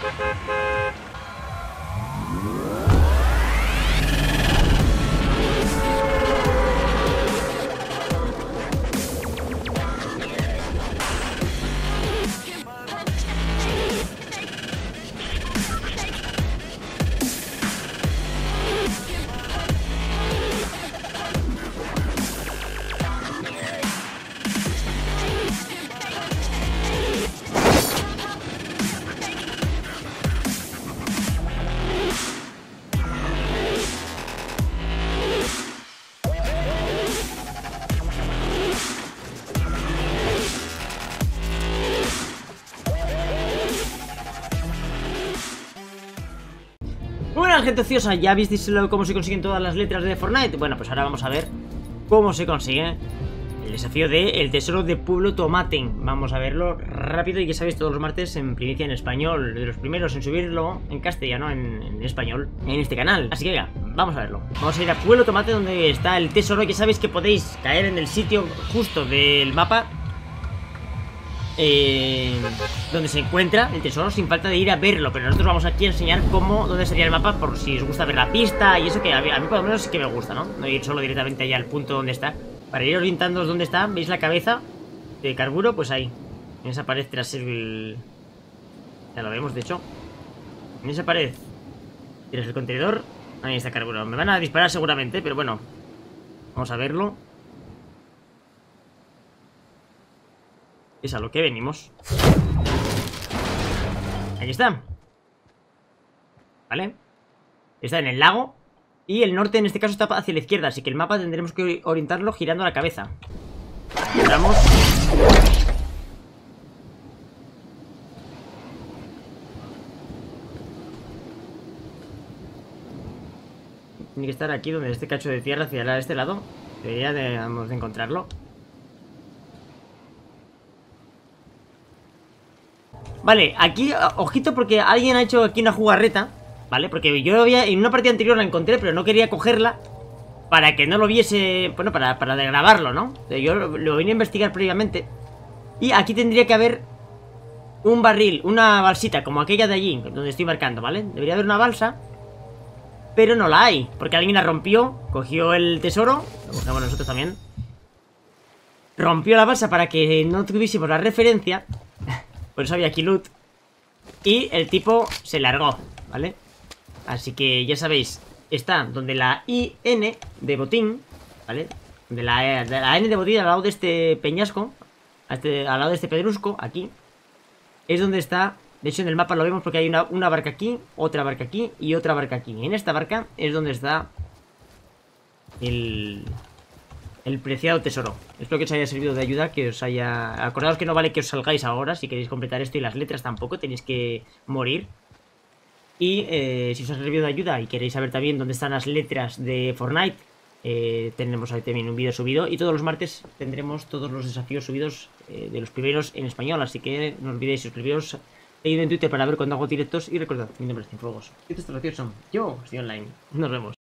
Bueno, gente ociosa, ¿ya visteis cómo se consiguen todas las letras de Fortnite? Bueno, pues ahora vamos a ver cómo se consigue el desafío de el tesoro de Pueblo Tomate. Vamos a verlo rápido y ya sabéis, todos los martes en primicia en español, de los primeros en subirlo en castellano, en español, en este canal. Así que venga, vamos a verlo. Vamos a ir a Pueblo Tomate, donde está el tesoro. Ya sabéis que podéis caer en el sitio justo del mapa donde se encuentra el tesoro, sin falta de ir a verlo. Pero nosotros vamos aquí a enseñar dónde sería el mapa, por si os gusta ver la pista y eso, que a mí por lo menos sí que me gusta, ¿no? No ir solo directamente allá al punto donde está. Para ir orientándoos dónde está, ¿veis la cabeza de carburo? Pues ahí, en esa pared tras el... Ya lo vemos, de hecho. En esa pared tras el contenedor, ahí está carburo. Me van a disparar seguramente, pero bueno, vamos a verlo. Es a lo que venimos. Aquí está. ¿Vale? Está en el lago. Y el norte en este caso está hacia la izquierda. Así que el mapa tendremos que orientarlo girando la cabeza. Entramos. Tiene que estar aquí donde este cacho de tierra hacia este lado. Deberíamos de encontrarlo. Vale, aquí, ojito, porque alguien ha hecho aquí una jugarreta, ¿vale? Porque yo en una partida anterior la encontré, pero no quería cogerla para que no lo viese, bueno, para grabarlo, ¿no? Yo lo vine a investigar previamente. Y aquí tendría que haber un barril, una balsita, como aquella de allí, donde estoy marcando, ¿vale? Debería haber una balsa, pero no la hay, porque alguien la rompió, cogió el tesoro, lo cogemos nosotros también. Rompió la balsa para que no tuviésemos la referencia. Por eso había aquí loot. Y el tipo se largó, ¿vale? Así que ya sabéis, está donde la IN de botín, ¿vale? De la N de botín al lado de este peñasco, al lado de este pedrusco, aquí. Es donde está. De hecho en el mapa lo vemos porque hay una barca aquí, otra barca aquí y otra barca aquí. Y en esta barca es donde está el preciado tesoro. Espero que os haya servido de ayuda, que os haya... Acordaos que no vale que os salgáis ahora si queréis completar esto, y las letras tampoco, tenéis que morir. Y si os ha servido de ayuda y queréis saber también dónde están las letras de Fortnite, tenemos ahí también un vídeo subido. Y todos los martes tendremos todos los desafíos subidos de los primeros en español. Así que no olvidéis suscribiros, seguid en Twitter para ver cuando hago directos. Y recordad, mi nombre es Cienfuegos. Y esto es gracioso. Yo estoy online. Nos vemos.